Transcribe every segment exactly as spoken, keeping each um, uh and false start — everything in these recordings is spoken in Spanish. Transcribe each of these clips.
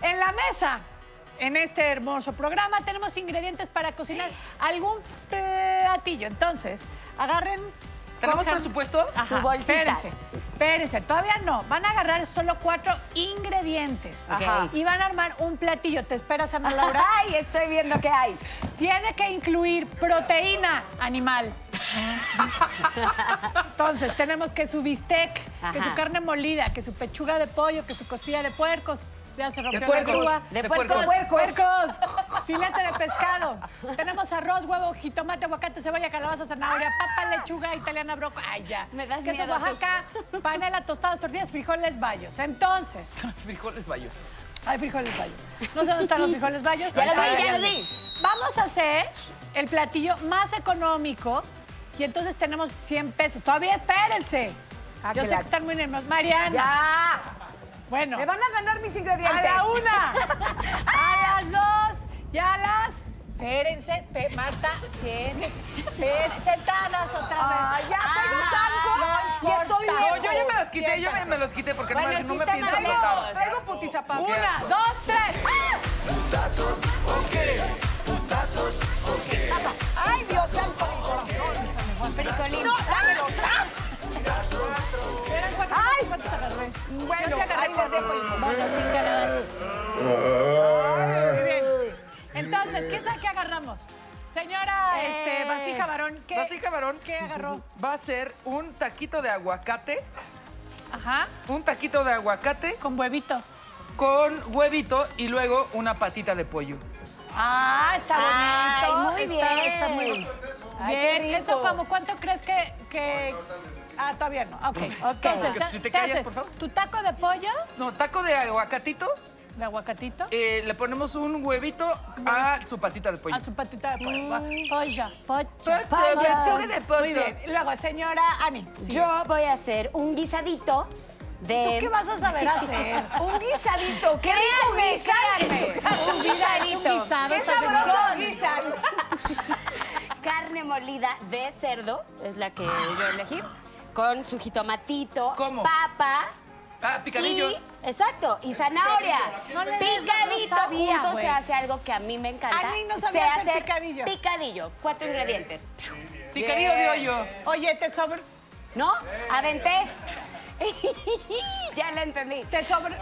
En la mesa, en este hermoso programa, tenemos ingredientes para cocinar algún platillo. Entonces, agarren... ¿Tenemos cojan... presupuesto? Ajá, Su bolsita. Espérense, espérense, todavía no. Van a agarrar solo cuatro ingredientes. Ajá. Y van a armar un platillo. ¿Te esperas, Ana Laura? Ay, estoy viendo qué hay. Tiene que incluir proteína animal. Entonces, tenemos que su bistec, que Ajá. su carne molida, que su pechuga de pollo, que su costilla de puercos. Ya se rompió De la puercos. grúa. De, De puercos. puercos. Puercos, filete de pescado. Tenemos arroz, huevo, jitomate, aguacate, cebolla, calabaza, zanahoria, papa, lechuga, italiana, brócoli. Ay, ya. Me das Queso miedo. Oaxaca, panela, tostadas, tortillas, frijoles bayos. Entonces, Frijoles bayos. hay frijoles bayos. No sé dónde están los frijoles bayos. Ya los Ahí vi, están. ya los vi. Vamos a hacer el platillo más económico y entonces tenemos cien pesos. Todavía espérense. Ah, Yo que sé la- que están muy nerviosos. Mariana. ¡Ya! Bueno. Me van a ganar mis ingredientes. A la una, a las dos y a las... Espérense, espé- Marta, siéntese. Espérense, sentadas otra vez. Ah, ya tengo Ah, zancos no y estoy importa. No, yo ya me los quité, yo Siéntate. ya me los quité porque Bueno, no, me- sí no me está pienso mal. soltar. Traigo putizapatos. Una, dos, tres. Ay, Dios santo del corazón. Fricolín. No, dámelos. ¡Ah! ¿Eran cuántos? Ay. ¿Cuántos agarré? Bueno, Yo sí agarré ahí les dejo con- el- Bueno, sí, caray. Muy bien. Entonces, ¿qué sabe qué agarramos? Señora, Eh. este, vasija varón, ¿qué, Vasija varón. ¿qué agarró? Va a ser un taquito de aguacate, Ajá, un taquito de aguacate con huevito. con huevito y luego una patita de pollo. Ah, está Ay, bonito. muy está, bien. Está muy Ay, qué bien. rico. ¿Eso como cuánto crees que, que... Ah, todavía no. Ok. Entonces, Si te ¿qué callas, haces? por favor. Tu taco de pollo, No, taco de aguacatito, de aguacatito, eh, le ponemos un huevito a su patita de pollo. a su patita de pollo. Pollo, pollo. Pollo, pollo. pechuga de pollo. Muy bien. Y luego, señora Ani. sigue. Yo voy a hacer un guisadito de... ¿Tú qué vas a saber hacer? Un guisadito. ¡Qué rico Créanme, guisan! créanme. Un guisadito. Un guisado, ¡Qué está sabroso bien. guisan! Carne molida de cerdo, es la que yo elegí, con su jitomatito, ¿Cómo? papa Ah, picadillo. y... Exacto, y zanahoria. No le des, Picadito no sabía, junto güey. se hace algo que a mí me encanta. Ani no se sabía hacer hace picadillo. Picadillo, cuatro ingredientes. Picadillo de hoyo. Oye, te sobra... ¿No? Aventé. Ya la entendí. Te sobra...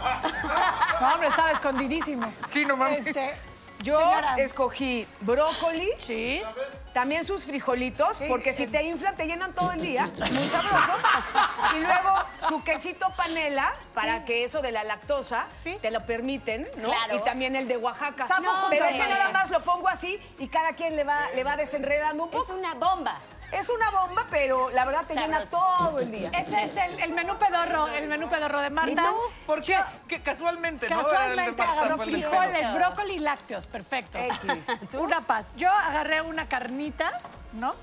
No, hombre, estaba escondidísimo. Sí, no mames. Este, Yo señora. escogí brócoli, Sí. también sus frijolitos, Sí, porque si el- te inflan te llenan todo el día, muy sabroso. Y luego su quesito panela, para que eso de la lactosa Sí. te lo permiten, ¿no? Claro. Y también el de Oaxaca. Estamos No, juntos, pero ese María. nada más lo pongo así y cada quien le va, le va desenredando un Es poco. una bomba. Es una bomba, pero la verdad te llena Sabroso. todo el día. Ese es el, el menú pedorro, el menú pedorro de Marta. ¿Menú? ¿Por qué? Que casualmente, ¿no? El Casualmente de Marta agarró fue el del frijoles, pelo. brócoli y lácteos. Perfecto. X. Una paz. Yo agarré una carnita, ¿no?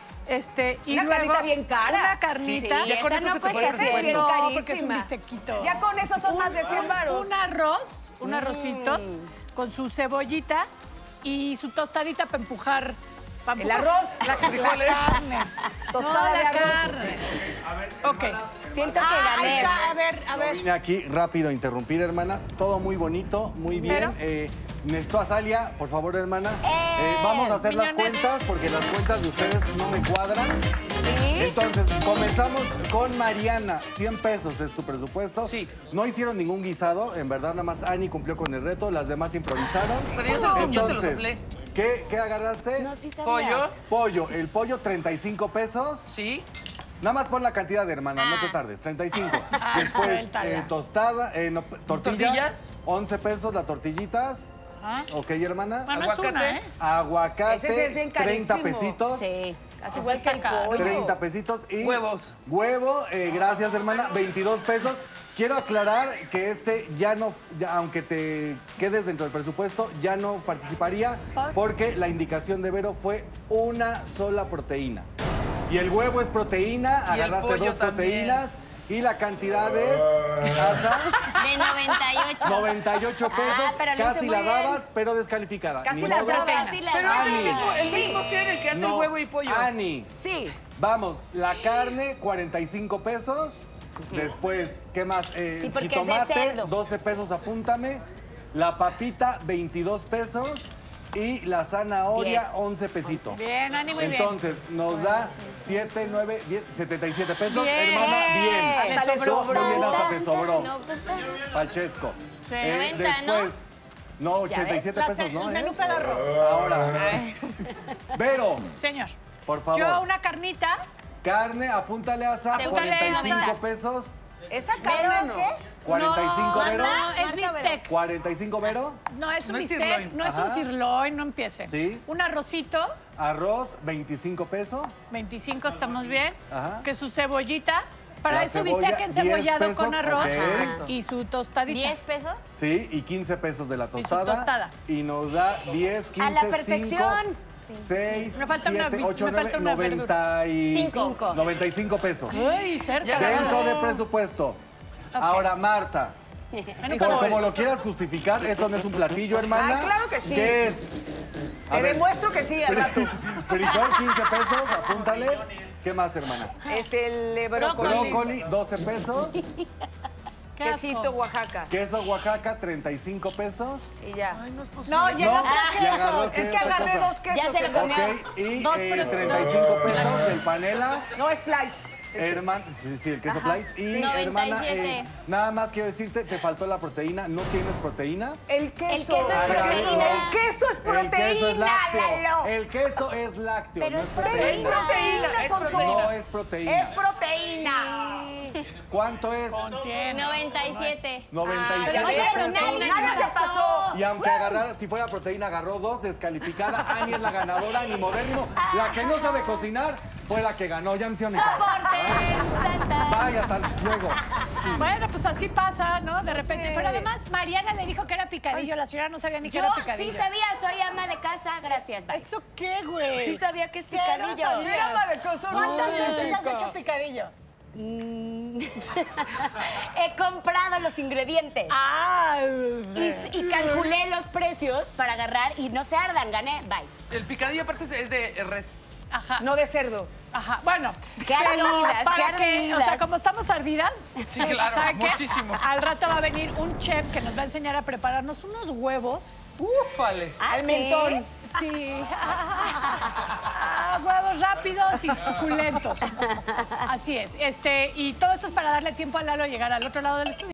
Este, y Una luego carnita bien cara. Una carnita. Sí, Ya con esa eso no se te fue el cuesta Esa es bien presupuesto. No, carísima. porque es un bistequito. Ya con eso son más de cien varos. Un arroz, un arrocito, con su cebollita y su tostadita para empujar. pa' El empujar arroz. La, frijoles. la carne. Tostada no, de la arroz. carne. Ok. Siento que Ah, ahí gané. está. A ver, a ver. Vine aquí rápido a interrumpir, hermana. Todo muy bonito, muy bien. Pero- Eh, necesito a Salia, por favor, hermana. Eh, vamos a hacer las Miñones. cuentas porque las cuentas de ustedes no me cuadran. Entonces, comenzamos con Mariana. cien pesos es tu presupuesto. Sí. No hicieron ningún guisado. En verdad, nada más Ani cumplió con el reto. Las demás improvisaron. Pero yo se los- yo se los Entonces, soplé. ¿qué, ¿qué agarraste? No, sí sabía. Pollo, Pollo. El pollo, treinta y cinco pesos. sí. Nada más pon la cantidad de hermana, no te Ah. tardes, treinta y cinco. Ah, Después, suéltala. eh, tostada, eh, no, tortilla, ¿Tortillas? once pesos las tortillitas. Ah. Ok, hermana. Bueno, es una, ¿eh? Aguacate, Ese sí es bien treinta carísimo. pesitos. Sí. Casi igual que el caro. pollo. treinta pesitos y... Huevos. Huevo, eh, gracias, hermana, veintidós pesos. Quiero aclarar que este ya no, ya, aunque te quedes dentro del presupuesto, ya no participaría ¿Por? porque la indicación de Vero fue una sola proteína. Y el huevo es proteína, Y el agarraste pollo dos también. proteínas y la cantidad es, Asa, De noventa y ocho. noventa y ocho pesos. Ah, pero lo hice Casi muy la bien. dabas, pero descalificada. Casi Ni la modo. daba. Casi la Pero es el Ani. mismo, el mismo ser el que hace el No, huevo y pollo. Ani, Sí. vamos, la carne, cuarenta y cinco pesos. Después, ¿qué más? Eh, Sí, porque es de jitomate, cerdo. doce pesos, apúntame. La papita, veintidós pesos. Y la zanahoria, diez. once pesitos. Bien, Ani, muy bien. Entonces, nos da siete, nueve, diez, setenta y siete pesos. Bien. Hermana, bien. Hasta le Estuvo sobró. Muy bien, hasta te sobró. No, pues, Pachesco. Sí. Eh, noventa, ¿no? después, no, ochenta y siete La pesos, ce- ¿no? el menú es? pedorro. Ahora. Vero, Señor. por favor. Yo una carnita. Carne, apúntale a esa, Apúntale, cuarenta y cinco Asa. pesos. Esa ¿Pero carne no. qué? cuarenta y cinco, no, Vero. No, es Marta, bistec. cuarenta y cinco, Vero. No, es un No es bistec, sirloin. no es un Ajá. sirloin, no empiecen. Sí. Un arrocito, Arroz, veinticinco pesos. veinticinco, estamos bien. Ajá. Que su cebollita, para La eso cebolla, bistec encebollado diez pesos, con arroz ok. y su tostadita. ¿diez pesos? Sí, y quince pesos de la su tostada. tostada. Y nos da diez, quince, A la perfección. seis, Me falta una siete, vi- ocho, me nueve, falta una noventa y Cinco. noventa y cinco pesos. Uy, cerca. Ya ¿verdad? Dentro de presupuesto. Ahora, Marta, Menú por pedorro. como lo quieras justificar, esto no es un platillo, hermana. Ah, claro que sí. ¿Qué es? A Te ver, demuestro que sí, al rato. frijol, quince pesos, apúntale. ¿Qué más, hermana? Este, el eh, brócoli. Brócoli, doce pesos. Qué asco. Quesito Oaxaca. Queso Oaxaca, treinta y cinco pesos. Y ya. No, y el No, otro y agarró queso. Es que agarré dos quesos. Ya se lo hermano. comió. Ok, y Dos, eh, pero- treinta y cinco pesos del panela. No, es Splice. Hermana, sí, sí, el queso Place. Y noventa y hermana, siete. eh, nada más quiero decirte, te faltó la proteína. ¿No tienes proteína? El queso. El queso es Agradezco. proteína. El queso es El proteína, queso es lácteo. Lalo. El queso es lácteo. Pero no es Pero es proteína, Es Sonso. proteína. No es proteína. Es proteína. ¿Cuánto es? noventa y siete. noventa y Ah, siete oye, pesos. nadie, Nadie se pasó. Y aunque agarrara, si fuera proteína, agarró dos, descalificada. Ani es la ganadora, ni Modérrimo. La que no sabe cocinar fue la que ganó. Ya me hicieron mi ¡Soporte! Vaya, hasta luego. Bueno, pues así pasa, ¿no? De repente. Sí. Pero además, Mariana le dijo que era picadillo. La señora no sabía ni que Yo era sí picadillo. sabía, soy ama de casa, gracias, bye. ¿Eso qué, güey? Sí sabía que es Cero picadillo. sabías. Sí, ama de casa, ¿Cuántas no. veces has hecho picadillo? Mm. He comprado los ingredientes. Ah, Y, y calculé los precios para agarrar y no se ardan, gané, bye. El picadillo aparte es de res. Ajá. No de cerdo. Ajá, bueno. Qué pero ardidas, para qué que, o ardidas. sea, como estamos ardidas, Sí, claro, ¿sabe qué? muchísimo. Al rato va a venir un chef que nos va a enseñar a prepararnos unos huevos. Ufale. ¿Ah, Al sí? mentón. Sí. Ah, huevos rápidos y suculentos. Así es. Este, y todo esto es para darle tiempo a Lalo a llegar al otro lado del estudio.